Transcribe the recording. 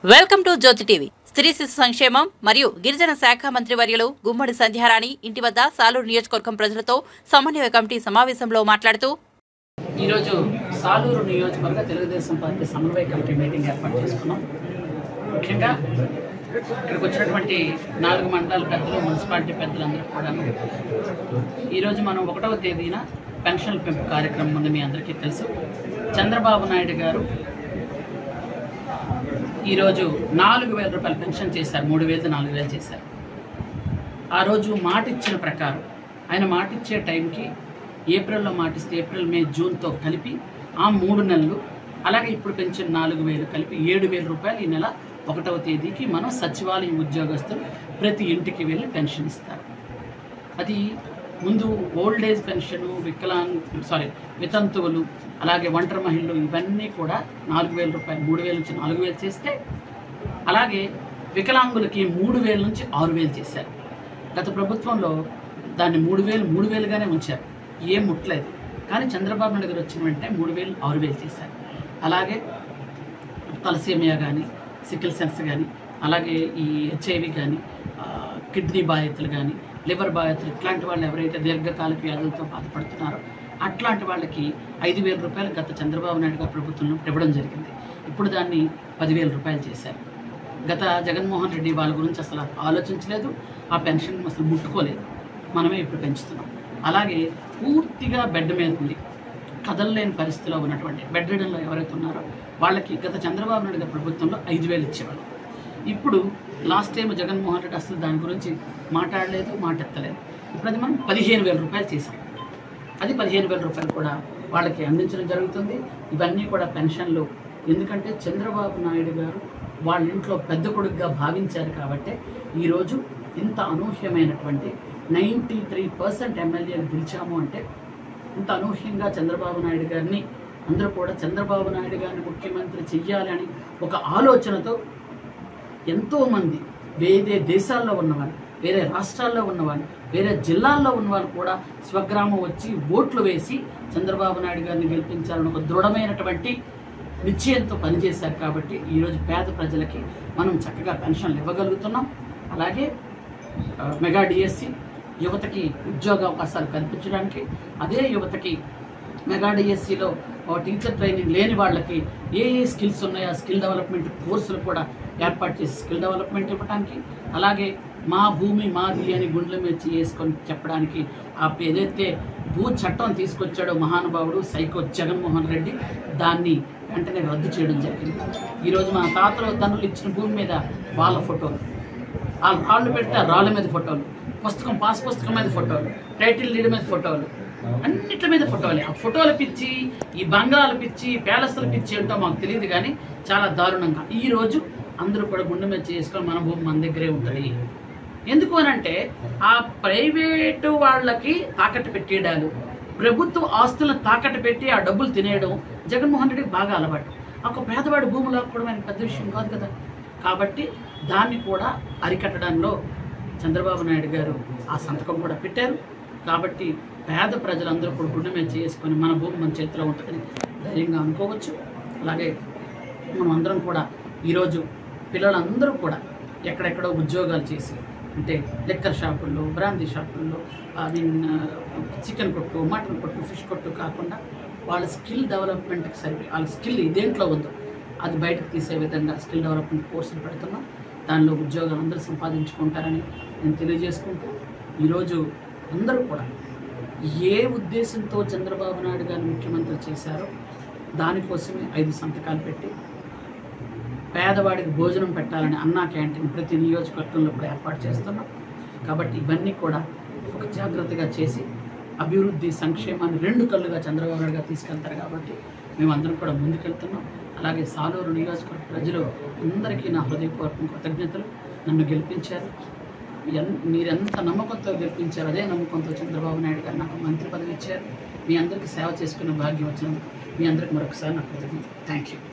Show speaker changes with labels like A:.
A: Welcome to Jyothi TV. స్త్రీ శిశు సంక్షేమం మరియు గిరిజన శాఖ మంత్రి వర్యులు గుమ్మడి సంధ్యారాణి ఇంటి వద్ద సాలూరు నియోజకవర్గం ప్రజలతో సమన్వయ కమిటీ సమావేశంలో మాట్లాడుతూ
B: ఈరోజు సాలూరు నియోజకవర్గ తెలుగుదేశం పార్టీ సమన్వయ కమిటీ మీటింగ్ ఏర్పాటు చేసుకున్నాం. ముఖ్యంగా ఇక్కడికి వచ్చినటువంటి 4 మండలాల పెద్దలు, మున్సిపాలిటీ పెద్దలందరూ కూడా ఈరోజు మనం 1వ తేదీన పెన్షన్ పెంపు కార్యక్రమం ఉంది. మీ అందరికీ తెలుసు. చంద్రబాబు నాయుడు గారు ఈరోజు 4,000 రూపాయలు పెన్షన్ చేశారు. 3,000 4,000 చేశారు. ఆ రోజు మాట ఇచ్చిన ప్రకారం ఆయన మాట ఇచ్చే టైంకి ఏప్రిల్లో మాటిస్తే ఏప్రిల్, మే, జూన్తో కలిపి ఆ 3 నెలలు, అలాగే ఇప్పుడు పెంచిన 4,000 కలిపి 7,000 రూపాయలు ఈ నెల 1వ తేదీకి మనం సచివాలయం ఉద్యోగస్తులు ప్రతి ఇంటికి వెళ్ళి పెన్షన్ ఇస్తారు. అది ముందు ఓల్డ్ ఏజ్ పెన్షను, వితంతువులు, అలాగే ఒంటరి మహిళలు ఇవన్నీ కూడా 4,000 రూపాయలు, 3,000 నుంచి 4,000 చేస్తే, అలాగే వికలాంగులకి 3,000 నుంచి 6,000 చేశారు. గత ప్రభుత్వంలో దాన్ని 3,000గానే ఉంచారు, ఏం ముట్టలేదు. కానీ చంద్రబాబు నాయుడు గారు వచ్చిన వెంటనే 3,000 6,000 చేశారు. అలాగే తలసేమియా కానీ, సికిల్ సెన్స్ కానీ, అలాగే ఈ HIV కానీ, కిడ్నీ బాధితులు కానీ, లివర్ బాధితులు, ఇట్లాంటి వాళ్ళు ఎవరైతే దీర్ఘకాలిక వ్యాధులతో బాధపడుతున్నారో అట్లాంటి వాళ్ళకి 5,000 రూపాయలు గత చంద్రబాబు నాయుడు గారి ప్రభుత్వంలో ఇవ్వడం జరిగింది. ఇప్పుడు దాన్ని 10,000 రూపాయలు చేశారు. గత జగన్మోహన్ రెడ్డి వాళ్ళ గురించి అసలు ఆలోచించలేదు, ఆ పెన్షన్ అసలు ముట్టుకోలేదు. మనమే ఇప్పుడు పెంచుతున్నాం. అలాగే పూర్తిగా బెడ్ మీద ఉంది, కదలలేని పరిస్థితిలో ఉన్నటువంటి బెడ్ రిడన్లో ఎవరైతే ఉన్నారో వాళ్ళకి గత చంద్రబాబు నాయుడు గారి ప్రభుత్వంలో 5,000 ఇచ్చేవాళ్ళు. ఇప్పుడు లాస్ట్ టైం జగన్మోహన్ రెడ్డి అసలు దాని గురించి మాట్లాడలేదు, మాటెత్తలేదు. ఇప్పుడు అది మనం 15,000 రూపాయలు చేసాం. అది 15,000 రూపాయలు కూడా వాళ్ళకి అందించడం జరుగుతుంది. ఇవన్నీ కూడా పెన్షన్లు. ఎందుకంటే చంద్రబాబు నాయుడు గారు వాళ్ళ ఇంట్లో పెద్ద కొడుకుగా భావించారు కాబట్టి ఈరోజు ఇంత అనూహ్యమైనటువంటి 93% ఎమ్మెల్యేలు గెలిచాము అంటే ఇంత అనూహ్యంగా చంద్రబాబు నాయుడు గారిని అందరూ కూడా చంద్రబాబు నాయుడు గారిని ముఖ్యమంత్రి చెయ్యాలని ఒక ఆలోచనతో ఎంతోమంది వేరే దేశాల్లో ఉన్నవాళ్ళు, వేరే రాష్ట్రాల్లో ఉన్నవాళ్ళు, వేరే జిల్లాల్లో ఉన్నవాళ్ళు కూడా స్వగ్రామం వచ్చి ఓట్లు వేసి చంద్రబాబు నాయుడు గారిని గెలిపించాలని ఒక దృఢమైనటువంటి నిశ్చయంతో పనిచేశారు. కాబట్టి ఈరోజు పేద ప్రజలకి మనం చక్కగా పెన్షన్లు ఇవ్వగలుగుతున్నాం. అలాగే మెగా డిఎస్సి యువతకి ఉద్యోగ అవకాశాలు కల్పించడానికి, అదే యువతకి మెగా డిఎస్సిలో టీచర్ ట్రైనింగ్ లేని వాళ్ళకి ఏ స్కిల్స్ ఉన్నాయో ఆ స్కిల్ డెవలప్మెంట్ కోర్సులు కూడా ఏర్పాటు చేసి స్కిల్ డెవలప్మెంట్ ఇవ్వడానికి, అలాగే మా భూమి మాది అని గుండెల మీద వేసుకొని చెప్పడానికి ఏదైతే భూ చట్టం తీసుకొచ్చాడో మహానుభావుడు సైకో జగన్మోహన్ రెడ్డి, దాన్ని వెంటనే రద్దు చేయడం జరిగింది. ఈరోజు మన తాతలు తండ్రులు ఇచ్చిన భూమి మీద వాళ్ళ ఫోటోలు, వాళ్ళు రాళ్ళు పెడితే ఆ రాళ్ళ మీద ఫోటోలు, పాస్ పుస్తకం మీద ఫోటోలు, టైటిల్ డీడ్ మీద ఫోటోలు, అన్నిటి మీద ఫోటోలే. ఆ ఫోటోల పిచ్చి, ఈ బంగ్లాల పిచ్చి, ప్యాలెస్ల పిచ్చి ఏంటో మాకు తెలియదు. కానీ చాలా దారుణంగా ఈరోజు అందరూ కూడా గుండె మీద చేసుకొని మన భూమి మన దగ్గరే ఉంటుంది. ఎందుకు అనంటే ఆ ప్రైవేటు వాళ్ళకి తాకట్టు పెట్టేయడాలు, ప్రభుత్వ ఆస్తులను తాకట్టు పెట్టి ఆ డబ్బులు తినేయడం జగన్మోహన్ రెడ్డికి బాగా అలవాటు. ఒక పేదవాడి భూములు కూడా మనకి పెద్ద విషయం కాదు కదా. కాబట్టి దాన్ని కూడా అరికట్టడంలో చంద్రబాబు నాయుడు గారు ఆ సంతకం కూడా పెట్టారు. కాబట్టి పేద ప్రజలందరూ కూడా గుండె మీద చేసుకొని మన భూమి మన చేతిలో ఉంటుందని ధైర్యంగా అనుకోవచ్చు. అలాగే మనం అందరం కూడా ఈరోజు పిల్లలందరూ కూడా ఎక్కడెక్కడో ఉద్యోగాలు చేసి, అంటే లిక్కర్ షాపుల్లో, బ్రాందీ షాపుల్లో, చికెన్ కొట్టు, మటన్ కొట్టు, ఫిష్ కొట్టు కాకుండా వాళ్ళ స్కిల్ డెవలప్మెంట్కి సరిపోయి వాళ్ళ స్కిల్ ఇదేంట్లో ఉందో అది బయటకు తీసే విధంగా స్కిల్ డెవలప్మెంట్ కోర్సులు పెడుతున్నాం. దానిలో ఉద్యోగాలు అందరూ సంపాదించుకుంటారని నేను తెలియజేసుకుంటూ, ఈరోజు అందరూ కూడా ఏ ఉద్దేశంతో చంద్రబాబు నాయుడు గారిని ముఖ్యమంత్రి చేశారో దానికోసమే 5 సంతకాలు పెట్టి పేదవాడికి భోజనం పెట్టాలని అన్నా క్యాంటీన్ ప్రతి నియోజకవర్గంలో కూడా ఏర్పాటు చేస్తున్నాం. కాబట్టి ఇవన్నీ కూడా ఒక జాగ్రత్తగా చేసి అభివృద్ధి, సంక్షేమాన్ని 2 కళ్ళుగా చంద్రబాబు నాయుడు గారు తీసుకెళ్తారు. కాబట్టి మేమందరం కూడా ముందుకెళ్తున్నాం. అలాగే సాలూరు నియోజకవర్గ ప్రజలు అందరికీ నా హృదయపూర్వక కృతజ్ఞతలు. నన్ను గెలిపించారు, మీరెంత నమ్మకంతో గెలిపించారు, అదే నమ్మకంతో చంద్రబాబు నాయుడు గారు నాకు మంత్రి పదవి ఇచ్చారు. మీ అందరికీ సేవ చేసుకునే భాగ్యం వచ్చినందుకు మీ అందరికీ మరొకసారి నాకు కృతజ్ఞతలు. Thank you.